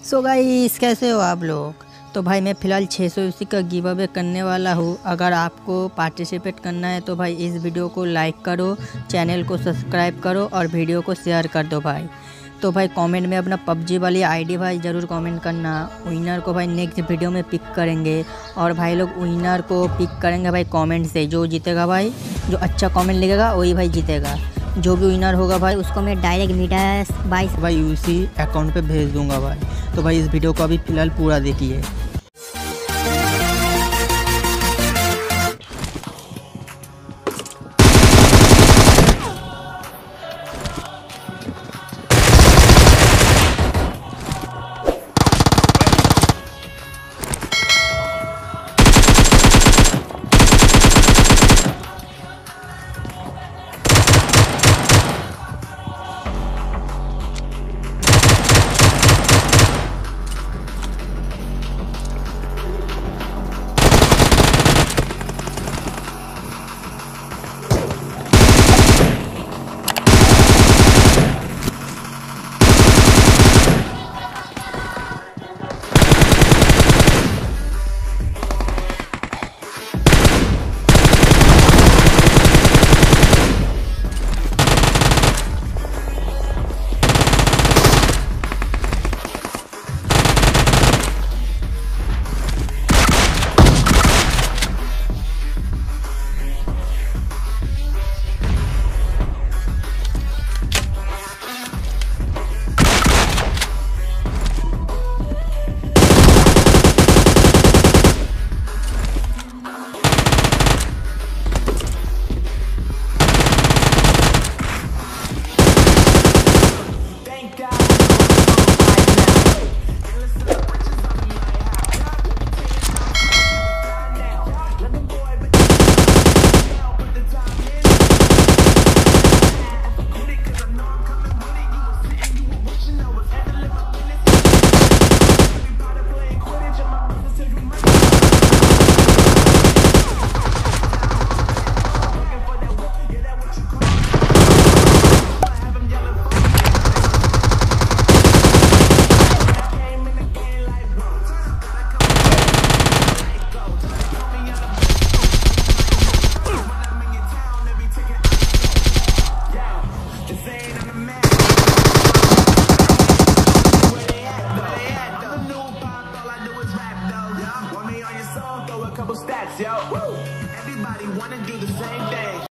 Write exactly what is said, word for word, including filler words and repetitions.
So guys, कैसे हो आप लोग। तो भाई मैं फ़िलहाल छः सौ अस्सी का गिव अवे करने वाला हूँ। अगर आपको पार्टिसिपेट करना है तो भाई इस वीडियो को लाइक करो, चैनल को सब्सक्राइब करो और वीडियो को शेयर कर दो भाई। तो भाई कमेंट में अपना पबजी वाली आईडी भाई ज़रूर कमेंट करना। विनर को भाई नेक्स्ट वीडियो में पिक करेंगे और भाई लोग विनर को पिक करेंगे भाई कमेंट से। जो जीतेगा भाई, जो अच्छा कमेंट लिखेगा वही भाई जीतेगा। जो भी विनर होगा भाई उसको मैं डायरेक्ट मीटा बाईस भाई उसी अकाउंट पे भेज दूंगा भाई। तो भाई इस वीडियो को अभी फ़िलहाल पूरा देखिए।